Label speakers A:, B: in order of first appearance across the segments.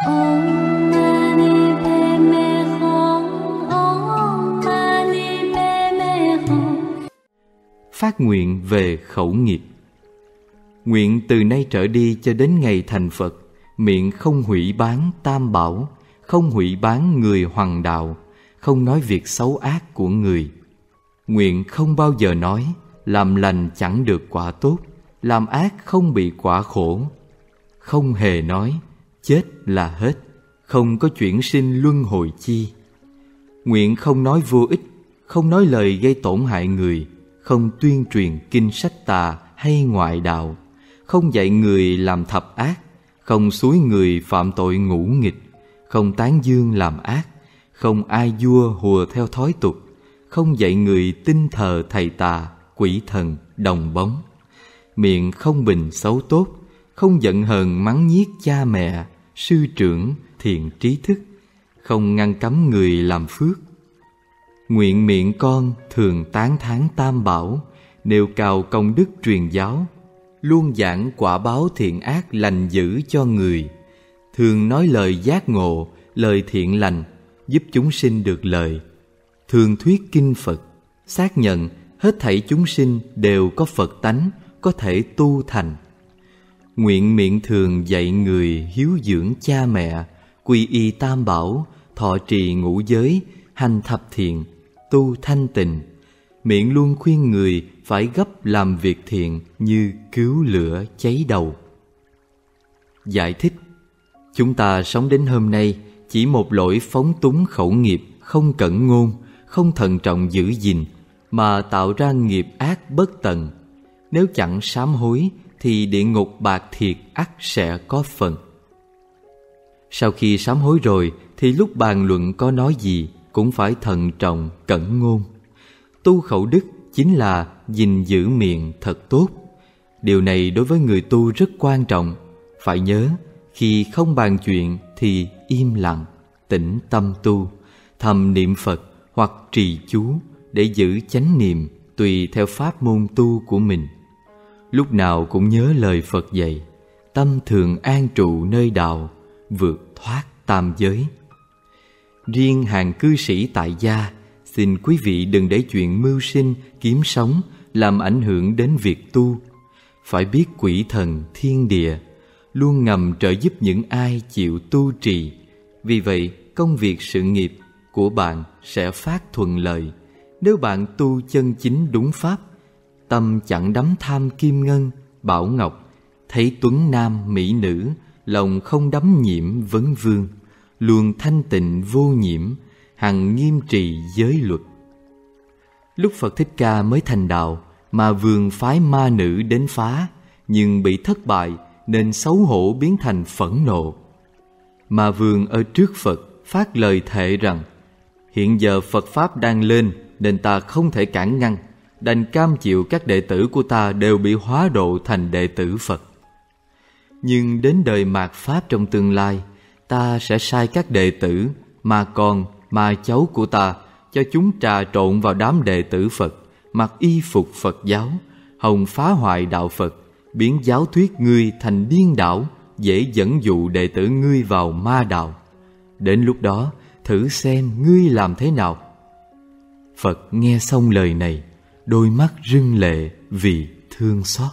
A: Phát nguyện về khẩu nghiệp. Nguyện từ nay trở đi cho đến ngày thành Phật, miệng không hủy bán tam bảo, không hủy bán người hoằng đạo, không nói việc xấu ác của người. Nguyện không bao giờ nói làm lành chẳng được quả tốt, làm ác không bị quả khổ. Không hề nói chết là hết, không có chuyển sinh luân hồi chi. Nguyện không nói vô ích, không nói lời gây tổn hại người, không tuyên truyền kinh sách tà hay ngoại đạo, không dạy người làm thập ác, không xúi người phạm tội ngũ nghịch, không tán dương làm ác, không ai vua hùa theo thói tục, không dạy người tin thờ thầy tà, quỷ thần, đồng bóng. Miệng không bình xấu tốt, không giận hờn mắng nhiếc cha mẹ, sư trưởng, thiện trí thức, không ngăn cấm người làm phước. Nguyện miệng con thường tán thán tam bảo, nêu cao công đức truyền giáo, luôn giảng quả báo thiện ác lành dữ cho người, thường nói lời giác ngộ, lời thiện lành, giúp chúng sinh được lợi, thường thuyết kinh Phật, xác nhận hết thảy chúng sinh đều có Phật tánh, có thể tu thành. Nguyện miệng thường dạy người hiếu dưỡng cha mẹ, quy y tam bảo, thọ trì ngũ giới, hành thập thiện, tu thanh tịnh. Miệng luôn khuyên người phải gấp làm việc thiện như cứu lửa cháy đầu. Giải thích: chúng ta sống đến hôm nay chỉ một lỗi phóng túng khẩu nghiệp, không cẩn ngôn, không thận trọng giữ gìn, mà tạo ra nghiệp ác bất tận. Nếu chẳng sám hối thì địa ngục bạc thiệt ắt sẽ có phần. Sau khi sám hối rồi thì lúc bàn luận có nói gì cũng phải thận trọng cẩn ngôn. Tu khẩu đức chính là gìn giữ miệng thật tốt. Điều này đối với người tu rất quan trọng. Phải nhớ, khi không bàn chuyện thì im lặng, tĩnh tâm tu, thầm niệm Phật hoặc trì chú để giữ chánh niệm tùy theo pháp môn tu của mình. Lúc nào cũng nhớ lời Phật dạy, tâm thường an trụ nơi đạo, vượt thoát tam giới. Riêng hàng cư sĩ tại gia, xin quý vị đừng để chuyện mưu sinh, kiếm sống làm ảnh hưởng đến việc tu. Phải biết quỷ thần, thiên địa luôn ngầm trợ giúp những ai chịu tu trì. Vì vậy, công việc sự nghiệp của bạn sẽ phát thuận lợi nếu bạn tu chân chính đúng pháp. Tâm chẳng đắm tham kim ngân, bảo ngọc, thấy tuấn nam mỹ nữ, lòng không đắm nhiễm vấn vương, luôn thanh tịnh vô nhiễm, hằng nghiêm trì giới luật. Lúc Phật Thích Ca mới thành đạo, mà vườn phái ma nữ đến phá, nhưng bị thất bại nên xấu hổ biến thành phẫn nộ. Ma Vương ở trước Phật phát lời thệ rằng: hiện giờ Phật Pháp đang lên nên ta không thể cản ngăn, đành cam chịu các đệ tử của ta đều bị hóa độ thành đệ tử Phật. Nhưng đến đời mạt Pháp trong tương lai, ta sẽ sai các đệ tử, mà con, mà cháu của ta, cho chúng trà trộn vào đám đệ tử Phật, mặc y phục Phật giáo, hòng phá hoại đạo Phật, biến giáo thuyết ngươi thành điên đảo, dễ dẫn dụ đệ tử ngươi vào ma đạo. Đến lúc đó, thử xem ngươi làm thế nào. Phật nghe xong lời này, đôi mắt rưng lệ vì thương xót.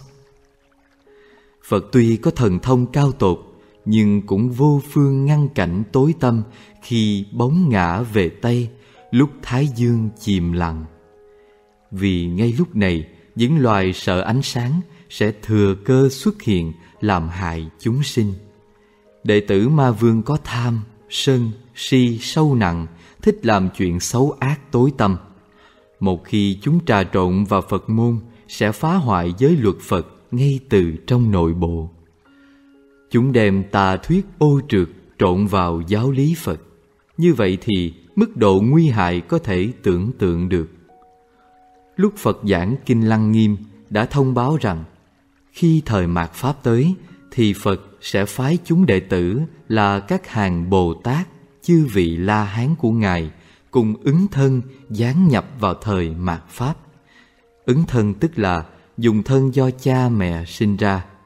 A: Phật tuy có thần thông cao tột, nhưng cũng vô phương ngăn cảnh tối tăm khi bóng ngã về Tây, lúc Thái Dương chìm lặng. Vì ngay lúc này, những loài sợ ánh sáng sẽ thừa cơ xuất hiện làm hại chúng sinh. Đệ tử Ma Vương có tham, sân, si sâu nặng, thích làm chuyện xấu ác tối tăm. Một khi chúng trà trộn vào Phật môn, sẽ phá hoại giới luật Phật ngay từ trong nội bộ. Chúng đem tà thuyết ô trượt trộn vào giáo lý Phật. Như vậy thì mức độ nguy hại có thể tưởng tượng được. Lúc Phật giảng Kinh Lăng Nghiêm đã thông báo rằng khi thời mạt Pháp tới thì Phật sẽ phái chúng đệ tử là các hàng Bồ Tát, chư vị La Hán của Ngài cùng ứng thân giáng nhập vào thời mạt Pháp. Ứng thân tức là dùng thân do cha mẹ sinh ra.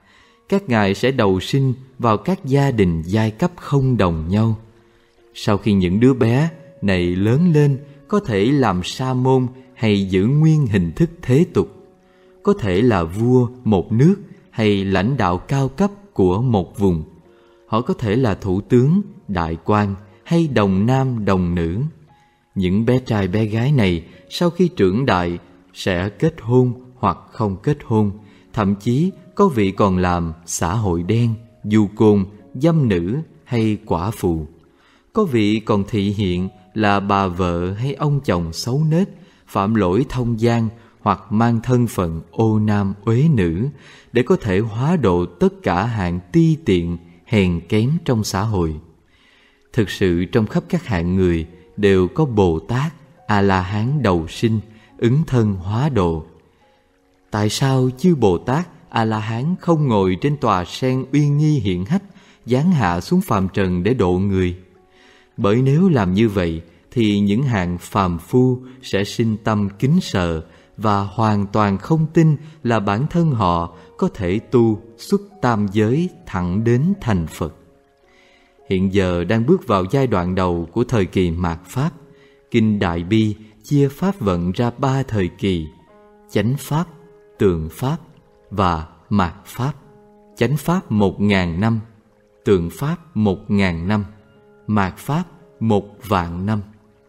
A: Các ngài sẽ đầu sinh vào các gia đình giai cấp không đồng nhau. Sau khi những đứa bé này lớn lên, có thể làm sa môn hay giữ nguyên hình thức thế tục, có thể là vua một nước hay lãnh đạo cao cấp của một vùng. Họ có thể là thủ tướng, đại quan hay đồng nam đồng nữ. Những bé trai bé gái này sau khi trưởng đại sẽ kết hôn hoặc không kết hôn, thậm chí có vị còn làm xã hội đen, du côn, dâm nữ hay quả phụ. Có vị còn thị hiện là bà vợ hay ông chồng xấu nết, phạm lỗi thông gian hoặc mang thân phận ô nam uế nữ để có thể hóa độ tất cả hạng ti tiện, hèn kém trong xã hội. Thực sự trong khắp các hạng người đều có Bồ Tát, A-la-hán đầu sinh, ứng thân hóa độ. Tại sao chư Bồ Tát, A-la-hán không ngồi trên tòa sen uy nghi hiển hách, giáng hạ xuống phàm trần để độ người? Bởi nếu làm như vậy thì những hạng phàm phu sẽ sinh tâm kính sợ và hoàn toàn không tin là bản thân họ có thể tu xuất tam giới thẳng đến thành Phật. Hiện giờ đang bước vào giai đoạn đầu của thời kỳ mạt Pháp. Kinh Đại Bi chia Pháp vận ra 3 thời kỳ: Chánh Pháp, Tượng Pháp và Mạt Pháp. Chánh Pháp 1000 năm, Tượng Pháp 1000 năm, Mạt Pháp 1.000.000 năm.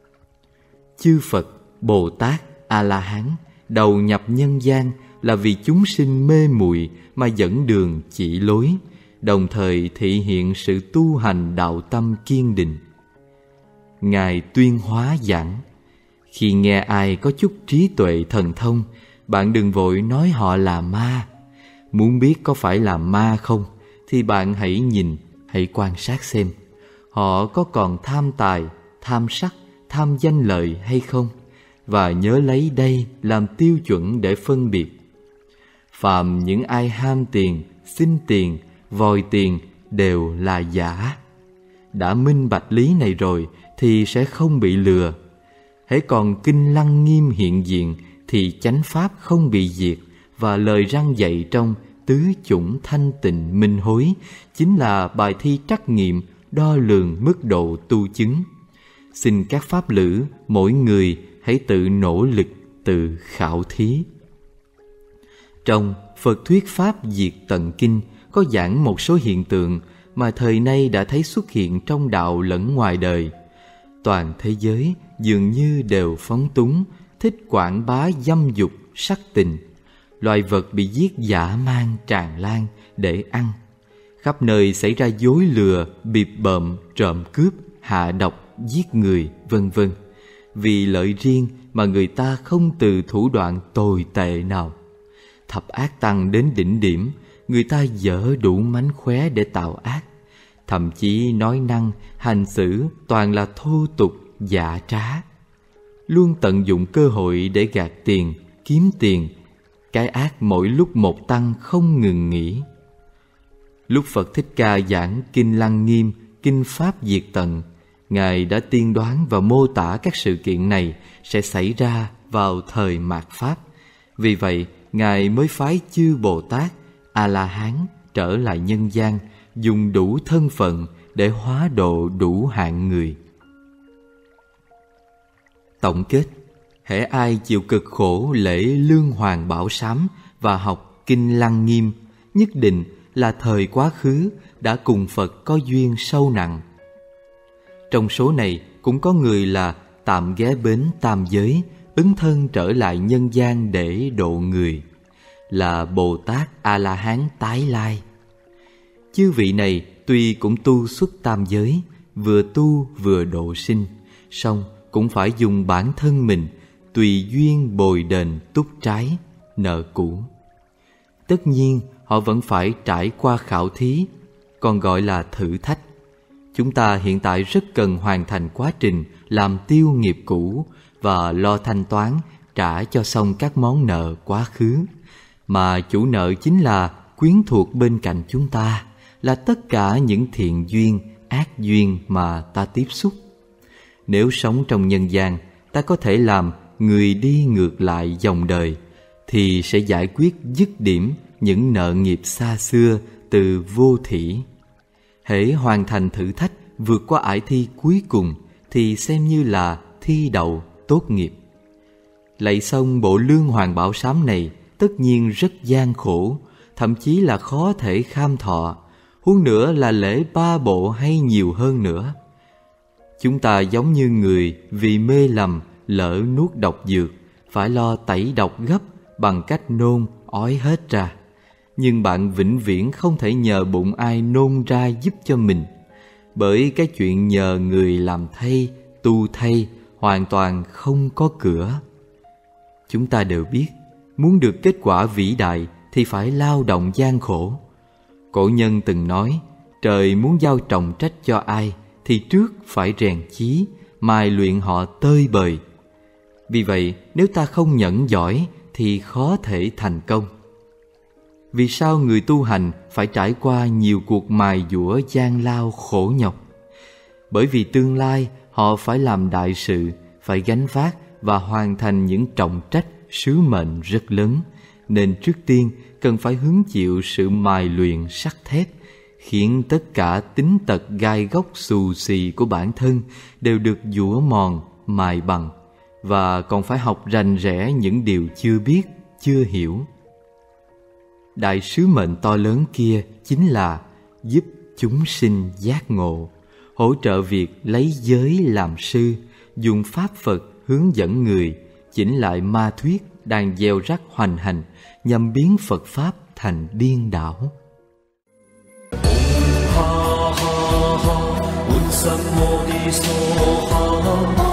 A: Chư Phật, Bồ Tát, A-la-hán đầu nhập nhân gian là vì chúng sinh mê muội mà dẫn đường chỉ lối, đồng thời thị hiện sự tu hành đạo tâm kiên định. Ngài tuyên hóa giảng: khi nghe ai có chút trí tuệ thần thông, bạn đừng vội nói họ là ma. Muốn biết có phải là ma không thì bạn hãy nhìn, hãy quan sát xem họ có còn tham tài, tham sắc, tham danh lợi hay không, và nhớ lấy đây làm tiêu chuẩn để phân biệt. Phàm những ai ham tiền, xin tiền, vòi tiền đều là giả. Đã minh bạch lý này rồi thì sẽ không bị lừa. Hễ còn kinh Lăng Nghiêm hiện diện thì chánh pháp không bị diệt, và lời răn dạy trong tứ chủng thanh tịnh minh hối chính là bài thi trắc nghiệm đo lường mức độ tu chứng. Xin các pháp lữ mỗi người hãy tự nỗ lực, tự khảo thí. Trong Phật Thuyết Pháp Diệt Tận Kinh có giảng một số hiện tượng mà thời nay đã thấy xuất hiện trong đạo lẫn ngoài đời. Toàn thế giới dường như đều phóng túng, thích quảng bá dâm dục, sắc tình. Loài vật bị giết dã man tràn lan để ăn. Khắp nơi xảy ra dối lừa, bịp bợm, trộm cướp, hạ độc, giết người, vân vân. Vì lợi riêng mà người ta không từ thủ đoạn tồi tệ nào. Thập ác tăng đến đỉnh điểm, người ta dở đủ mánh khóe để tạo ác. Thậm chí nói năng, hành xử toàn là thô tục, dạ trá. Luôn tận dụng cơ hội để gạt tiền, kiếm tiền. Cái ác mỗi lúc một tăng không ngừng nghỉ. Lúc Phật Thích Ca giảng Kinh Lăng Nghiêm, Kinh Pháp Diệt Tận, Ngài đã tiên đoán và mô tả các sự kiện này sẽ xảy ra vào thời mạt Pháp. Vì vậy, Ngài mới phái chư Bồ Tát, A-la-hán trở lại nhân gian, dùng đủ thân phận để hóa độ đủ hạng người. Tổng kết: hễ ai chịu cực khổ lễ Lương Hoàng Bảo Sám và học Kinh Lăng Nghiêm, nhất định là thời quá khứ đã cùng Phật có duyên sâu nặng. Trong số này cũng có người là tạm ghé bến tam giới, ứng thân trở lại nhân gian để độ người, là Bồ Tát A-la-hán tái lai. Chư vị này tuy cũng tu xuất tam giới, vừa tu vừa độ sinh, song cũng phải dùng bản thân mình tùy duyên bồi đền túc trái, nợ cũ. Tất nhiên họ vẫn phải trải qua khảo thí, còn gọi là thử thách. Chúng ta hiện tại rất cần hoàn thành quá trình làm tiêu nghiệp cũ và lo thanh toán trả cho xong các món nợ quá khứ, mà chủ nợ chính là quyến thuộc bên cạnh chúng ta, là tất cả những thiện duyên, ác duyên mà ta tiếp xúc. Nếu sống trong nhân gian, ta có thể làm người đi ngược lại dòng đời, thì sẽ giải quyết dứt điểm những nợ nghiệp xa xưa từ vô thỉ. Hễ hoàn thành thử thách vượt qua ải thi cuối cùng thì xem như là thi đậu tốt nghiệp. Lạy xong bộ lương hoàng bảo sám này tất nhiên rất gian khổ, thậm chí là khó thể kham thọ, huống nữa là lễ 3 bộ hay nhiều hơn nữa. Chúng ta giống như người vì mê lầm lỡ nuốt độc dược, phải lo tẩy độc gấp bằng cách nôn ói hết ra. Nhưng bạn vĩnh viễn không thể nhờ bụng ai nôn ra giúp cho mình, bởi cái chuyện nhờ người làm thay, tu thay hoàn toàn không có cửa. Chúng ta đều biết, muốn được kết quả vĩ đại thì phải lao động gian khổ. Cổ nhân từng nói, trời muốn giao trọng trách cho ai thì trước phải rèn chí, mài luyện họ tơi bời. Vì vậy, nếu ta không nhẫn giỏi thì khó thể thành công. Vì sao người tu hành phải trải qua nhiều cuộc mài dũa gian lao khổ nhọc? Bởi vì tương lai họ phải làm đại sự, phải gánh vác và hoàn thành những trọng trách, sứ mệnh rất lớn, nên trước tiên cần phải hứng chịu sự mài luyện sắt thép, khiến tất cả tính tật gai góc xù xì của bản thân đều được giũa mòn, mài bằng, và còn phải học rành rẽ những điều chưa biết, chưa hiểu. Đại sứ mệnh to lớn kia chính là giúp chúng sinh giác ngộ, hỗ trợ việc lấy giới làm sư, dùng pháp Phật hướng dẫn người, chỉnh lại ma thuyết đang gieo rắc hoành hành, nhằm biến Phật Pháp thành điên đảo.
B: Ha ha ha,